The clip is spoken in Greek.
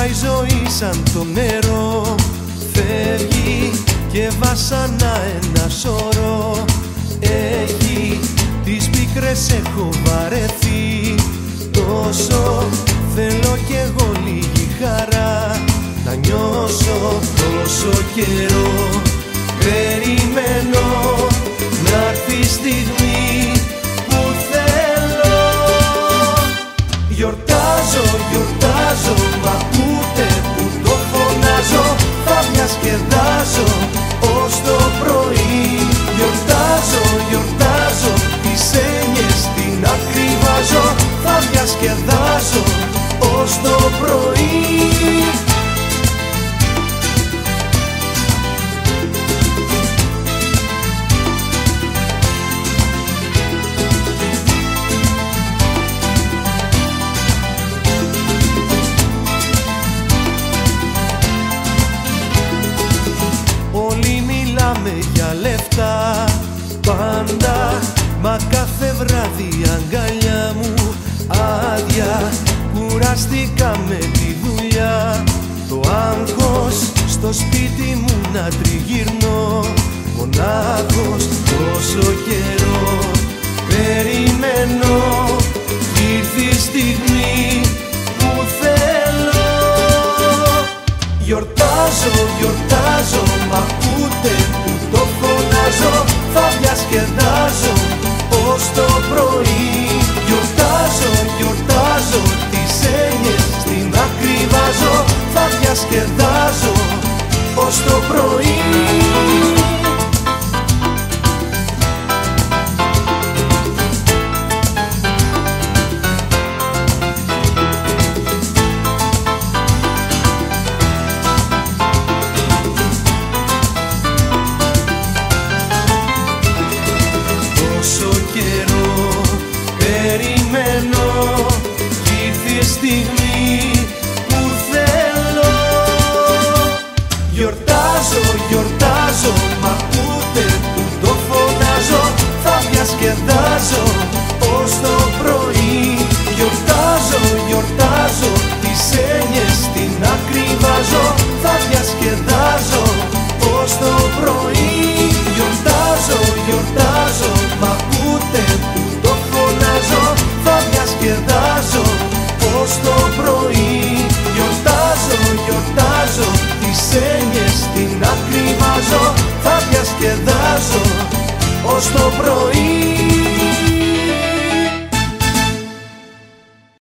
η ζωή σαν το νερό, φεύγει και βασανά ένα σωρό. Έχει τις πίκρες, έχω βαρεθεί, τόσο θέλω κι εγώ λίγη χαρά να νιώσω. Τόσο καιρό περιμένω να'ρθεί η στιγμή που θέλω. Γιορτάζω, γιορτάζω, μ' ακούτε που το φωνάζω? Θα διασκεδάζω ως το πρωί. Γιορτάζω, γιορτάζω, τις έννοιες την ακριβάζω. Θα διασκεδάζω ως το πρωί. Όλοι μιλάμε για λεφτά πάντα, μα κάθε βράδυ η αγκαλιά μου άδεια. Κουραστήκα με τη δουλειά, το άγχος στο σπίτι μου να τριγυρνώ μονάχος. Τόσο καιρό περιμένω, ήρθε η στιγμή που θέλω. Γιορτάζω, γιορτάζω, μ' ακούτε που το φωνάζω? Θα διασκεδάζω ως το πρωί. Γιορτάζω, γιορτάζω, τις έννοιες την ακριβάζω. Θα διασκεδάζω ως το πρωί. Περιμένω κι ήρθε η στιγμή που θέλω. Γιορτάζω, γιορτάζω, μ' ακούτε που το φωνάζω? Θα διασκεδάζω ως το πρωί. Γιορτάζω, γιορτάζω, τις έννοιες την ακριβάζω. Θα διασκεδάζω ως το πρωί. Γιορτάζω, γιορτάζω, μ' ακούτε που το φωνάζω? Θα διασκεδάζω ως το πρωί. Γιορτάζω, γιορτάζω, τις έννοιες την ακριβάζω. Θα διασκεδάζω ως το πρωί.